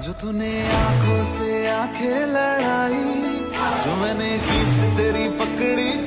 जो तूने आंखों से आंखें लड़ाई, जो मैंने खींच तेरी पकड़ी